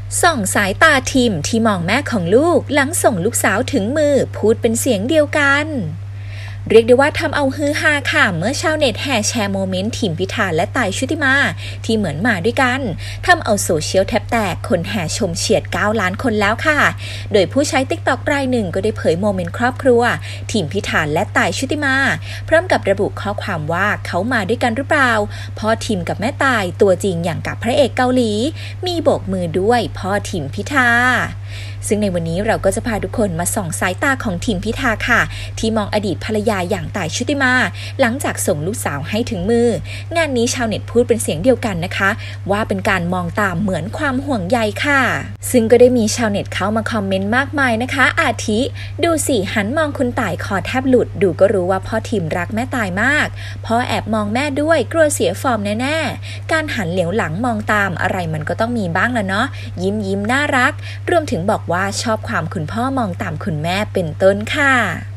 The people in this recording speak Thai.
ส่องสายตาทีมที่มองแม่ของลูกหลังส่งลูกสาวถึงมือพูดเป็นเสียงเดียวกันเรียกได้ว่าทำเอาฮือฮาค่ะเมื่อชาวเน็ตแห่แชร์โมเมนต์ทีมพิธาและต่ายชุติมาที่เหมือนมาด้วยกันทำเอาโซเชียลแทบแตกคนแห่ชมเฉียด9 ล้านคนแล้วค่ะโดยผู้ใช้ TikTok รายหนึ่งก็ได้เผยโมเมนต์ครอบครัวทีมพิธาและต่ายชุติมาพร้อมกับระบุข้อความว่าเขามาด้วยกันหรือเปล่าพ่อทีมกับแม่ต่ายตัวจริงอย่างกับพระเอกเกาหลีมีโบกมือด้วยพ่อทีมพิธาซึ่งในวันนี้เราก็จะพาทุกคนมาส่องสายตาของทีมพิธาค่ะที่มองอดีตภรรยาอย่างต่ายชุติมาหลังจากส่งลูกสาวให้ถึงมืองานนี้ชาวเน็ตพูดเป็นเสียงเดียวกันนะคะว่าเป็นการมองตามเหมือนความห่วงใยค่ะซึ่งก็ได้มีชาวเน็ตเข้ามาคอมเมนต์มากมายนะคะอาทิดูสิหันมองคุณต่ายคอแทบหลุดดูก็รู้ว่าพ่อทีมรักแม่ต่ายมากพ่อแอบมองแม่ด้วยกลัวเสียฟอร์มแน่ๆการหันเหลียวหลังมองตามอะไรมันก็ต้องมีบ้างละเนาะยิ้มน่ารักรวมถึงบอกว่าชอบความคุณพ่อมองตามคุณแม่เป็นต้นค่ะ